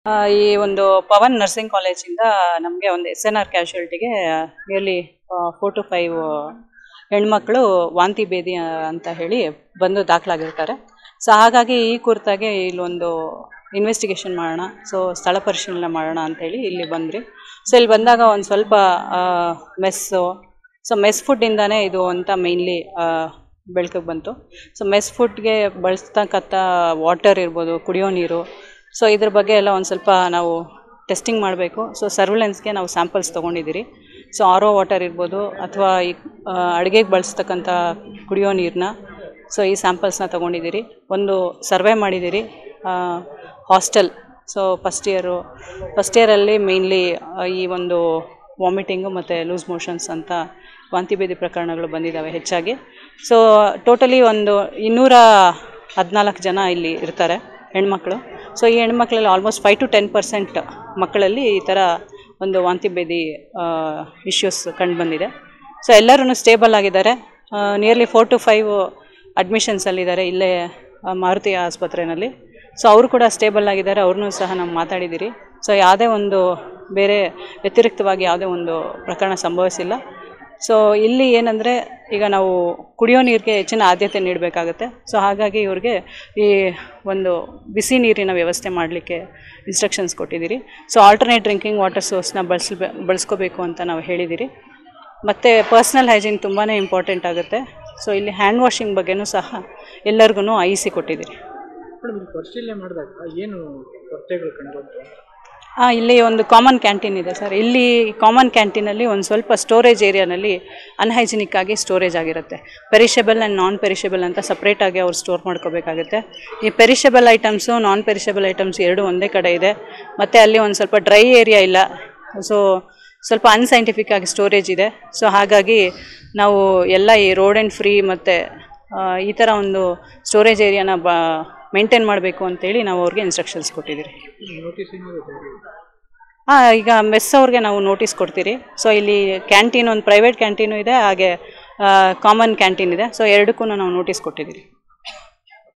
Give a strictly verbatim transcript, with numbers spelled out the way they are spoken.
ಈ ಒಂದು ಪವನ್ ನರ್ಸಿಂಗ್ ಕಾಲೇಜಿಂದ ನಮಗೆ ಒಂದು ಎಸ್ ಎನ್ ಆರ್ ಕ್ಯಾಶುಯಾಲಿಟಿಗೆ ನಿಯರ್ಲಿ ಫೋರ್ ಟು ಫೈವ್ ಹೆಣ್ಮಕ್ಳು ವಾಂತಿ ಭೇದಿ ಅಂತ ಹೇಳಿ ಬಂದು ದಾಖಲಾಗಿರ್ತಾರೆ. ಸೊ ಹಾಗಾಗಿ ಈ ಕುರಿತಾಗಿ ಇಲ್ಲೊಂದು ಇನ್ವೆಸ್ಟಿಗೇಷನ್ ಮಾಡೋಣ, ಸೊ ಸ್ಥಳ ಪರಿಶೀಲನೆ ಮಾಡೋಣ ಅಂಥೇಳಿ ಇಲ್ಲಿ ಬಂದ್ರಿ. ಸೊ ಇಲ್ಲಿ ಬಂದಾಗ ಒಂದು ಸ್ವಲ್ಪ ಮೆಸ್ಸು, ಸೊ ಮೆಸ್ ಫುಡ್ಡಿಂದಾನೇ ಇದು ಅಂತ ಮೇಯ್ನ್ಲಿ ಬೆಳಕಿಗೆ ಬಂತು. ಸೊ ಮೆಸ್ ಫುಡ್ಗೆ ಬಳಸ್ತಕ್ಕಂಥ ವಾಟರ್ ಇರ್ಬೋದು, ಕುಡಿಯೋ ನೀರು, ಸೊ ಇದ್ರ ಬಗ್ಗೆ ಎಲ್ಲ ಒಂದು ಸ್ವಲ್ಪ ನಾವು ಟೆಸ್ಟಿಂಗ್ ಮಾಡಬೇಕು. ಸೊ ಸರ್ವಿಲೆನ್ಸ್ಗೆ ನಾವು ಸ್ಯಾಂಪಲ್ಸ್ ತೊಗೊಂಡಿದ್ದೀರಿ. ಸೊ ಆರ್ ಒ ವಾಟರ್ ಇರ್ಬೋದು ಅಥವಾ ಈ ಅಡುಗೆಗೆ ಬಳಸ್ತಕ್ಕಂಥ ಕುಡಿಯೋ ನೀರನ್ನ, ಸೊ ಈ ಸ್ಯಾಂಪಲ್ಸ್ನ ತೊಗೊಂಡಿದ್ದೀರಿ. ಒಂದು ಸರ್ವೆ ಮಾಡಿದ್ದೀರಿ hostel. So first year first ಇಯರಲ್ಲಿ ಮೇಯ್ನ್ಲಿ ಈ ಒಂದು ವಾಮಿಟಿಂಗು ಮತ್ತು ಲೂಸ್ ಮೋಷನ್ಸ್ ಅಂತ ವಾಂತಿ ಭೇದಿ ಪ್ರಕರಣಗಳು ಬಂದಿದ್ದಾವೆ ಹೆಚ್ಚಾಗಿ. ಸೊ ಟೋಟಲಿ ಒಂದು ಇನ್ನೂರ ಹದಿನಾಲ್ಕು ಜನ ಇಲ್ಲಿ ಇರ್ತಾರೆ ಹೆಣ್ಮಕ್ಳು. ಸೊ ಈ ಹೆಣ್ಮಕ್ಳಲ್ಲಿ almost five to ten percent ಮಕ್ಕಳಲ್ಲಿ ಈ ಥರ ಒಂದು ವಾಂತಿ ಭೇದಿ ಇಶ್ಯೂಸ್ ಕಂಡು ಬಂದಿದೆ. ಸೊ ಎಲ್ಲರೂ ಸ್ಟೇಬಲ್ ಆಗಿದ್ದಾರೆ. ನಿಯರ್ಲಿ ಫೋರ್ ಟು ಫೈವ್ ಅಡ್ಮಿಷನ್ಸಲ್ಲಿದ್ದಾರೆ ಇಲ್ಲೇ ಮಾರುತಿ ಆಸ್ಪತ್ರೆಯಲ್ಲಿ. ಸೊ ಅವರು ಕೂಡ ಸ್ಟೇಬಲ್ ಆಗಿದ್ದಾರೆ, ಅವ್ರನ್ನೂ ಸಹ ನಾವು ಮಾತಾಡಿದ್ದೀರಿ. ಸೊ ಯಾವುದೇ ಒಂದು ಬೇರೆ ವ್ಯತಿರಿಕ್ತವಾಗಿ ಯಾವುದೇ ಒಂದು ಪ್ರಕರಣ ಸಂಭವಿಸಿಲ್ಲ. ಸೊ ಇಲ್ಲಿ ಏನಂದರೆ ಈಗ ನಾವು ಕುಡಿಯೋ ನೀರಿಗೆ ಹೆಚ್ಚಿನ ಆದ್ಯತೆ ನೀಡಬೇಕಾಗುತ್ತೆ. ಸೊ ಹಾಗಾಗಿ ಇವ್ರಿಗೆ ಈ ಒಂದು ಬಿಸಿ ನೀರಿನ ವ್ಯವಸ್ಥೆ ಮಾಡಲಿಕ್ಕೆ ಇನ್ಸ್ಟ್ರಕ್ಷನ್ಸ್ ಕೊಟ್ಟಿದ್ದೀರಿ. ಸೊ ಆಲ್ಟರ್ನೇಟ್ ಡ್ರಿಂಕಿಂಗ್ ವಾಟರ್ ಸೋರ್ಸ್ನ ಬಳಸ ಬಳಸ್ಕೋಬೇಕು ಅಂತ ನಾವು ಹೇಳಿದ್ದೀರಿ. ಮತ್ತು ಪರ್ಸ್ನಲ್ ಹೈಜೀನ್ ತುಂಬಾ ಇಂಪಾರ್ಟೆಂಟ್ ಆಗುತ್ತೆ. ಸೊ ಇಲ್ಲಿ ಹ್ಯಾಂಡ್ ವಾಷಿಂಗ್ ಬಗ್ಗೆನೂ ಸಹ ಎಲ್ಲರಿಗೂ ಐಸಿ ಕೊಟ್ಟಿದ್ದೀರಿ. ಪರಿಶೀಲನೆ ಮಾಡಿದಾಗ ಏನು ಕೊರತೆಗಳು ಕಂಡುಬಂತು? ಹಾಂ, ಇಲ್ಲಿ ಒಂದು ಕಾಮನ್ ಕ್ಯಾಂಟೀನ್ ಇದೆ ಸರ್. ಇಲ್ಲಿ ಕಾಮನ್ ಕ್ಯಾಂಟೀನಲ್ಲಿ ಒಂದು ಸ್ವಲ್ಪ ಸ್ಟೋರೇಜ್ ಏರಿಯಾನಲ್ಲಿ ಅನ್ಹೈಜಿನಿಕ್ ಆಗಿ ಸ್ಟೋರೇಜ್ ಆಗಿರುತ್ತೆ. ಪೆರಿಷಬಲ್ ಆ್ಯಂಡ್ ನಾನ್ ಪೆರಿಷಬಲ್ ಅಂತ ಸಪ್ರೇಟಾಗಿ ಅವ್ರು ಸ್ಟೋರ್ ಮಾಡ್ಕೋಬೇಕಾಗುತ್ತೆ. ಈ perishable items non perishable items ಎರಡು ಒಂದೇ ಕಡೆ ಇದೆ. ಮತ್ತು ಅಲ್ಲಿ ಒಂದು ಸ್ವಲ್ಪ ಡ್ರೈ ಏರಿಯಾ ಇಲ್ಲ. ಸೊ ಸ್ವಲ್ಪ ಅನ್ಸೈಂಟಿಫಿಕ್ ಆಗಿ ಸ್ಟೋರೇಜ್ ಇದೆ. ಸೊ ಹಾಗಾಗಿ ನಾವು ಎಲ್ಲ ಈ ರೋಡ್ ಆ್ಯಂಡ್ ಫ್ರೀ ಮತ್ತು ಈ ಥರ ಒಂದು ಸ್ಟೋರೇಜ್ ಏರಿಯಾನ ಬ ಮೇಂಟೈನ್ ಮಾಡಬೇಕು ಅಂತೇಳಿ ನಾವು ಅವ್ರಿಗೆ ಇನ್ಸ್ಟ್ರಕ್ಷನ್ಸ್ ಕೊಟ್ಟಿದ್ದೀರಿ. ಹಾಂ, ಈಗ ಮೆಸ್ ಅವ್ರಿಗೆ ನಾವು ನೋಟಿಸ್ ಕೊಡ್ತೀರಿ. ಸೊ ಇಲ್ಲಿ ಕ್ಯಾಂಟೀನ್, ಒಂದು ಪ್ರೈವೇಟ್ ಕ್ಯಾಂಟೀನು ಇದೆ, ಹಾಗೆ ಕಾಮನ್ ಕ್ಯಾಂಟೀನ್ ಇದೆ. ಸೊ ಎರಡಕ್ಕೂ ನಾವು ನೋಟಿಸ್ ಕೊಟ್ಟಿದ್ದೀರಿ.